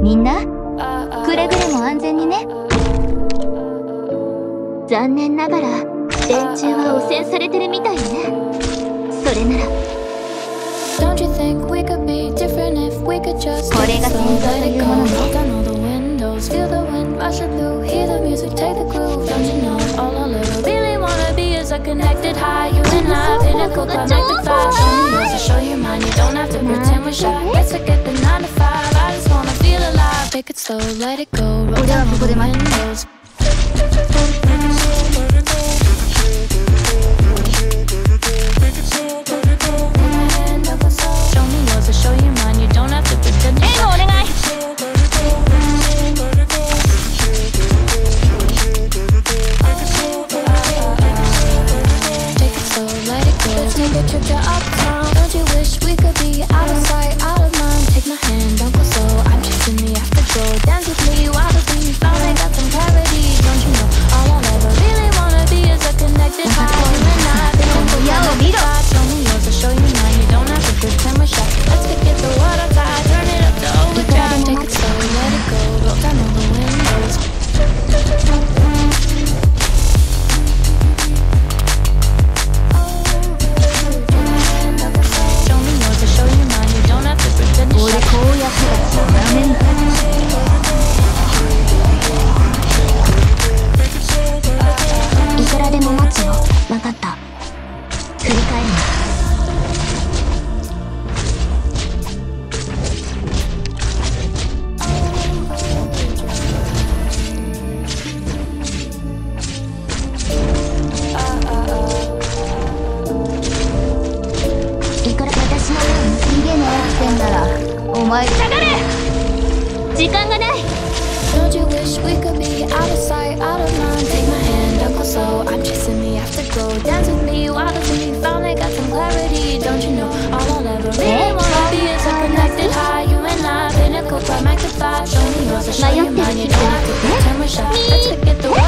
みんなくれぐれも安全にね。残念ながら電柱は汚染されてるみたいね。それならこれが戦争というものね。Feel the wind rushing through, hear the music, take the groove. Don't you know all I really wanna be is a connected high. You and I, pinnacle, connected fly. Show me yours, I'll show you mine. You don't have to pretend we're shy. Let's forget the 9 to 5. I just wanna feel alive. Take it slow, let it go. Roll down all the windows. Show me yours, I'll show you mine. You don't have to pretend you're shy. Take a trip to uptown. Don't you wish we could be out of sight, out of mind? Take my hand, don't go slow. I'm chasing the afterglow. Dance with me, wild as me. Finally got some clarity. Don't you know all I'll ever really wanna be is a connected high. You and I, they don't go down the side. Show me yours, I'll show you mine. You don't have to pretend we're shy. Let's forget the word I'm tired. Turn it up to overdrive. Take it slow, let it go. Roll down all the windows. Don't you wish we could be out of sight, out of mind? Take my hand, don't go slow. I'm chasing the afterglow. Dance with me, wild as me. Finally got some clarity. Don't you know all I'll ever really wanna be is a connected high. You and I, pinnacle, magnified. Show me yours, I'll show you mine. You don't have to pretend we're shy. Let's forget the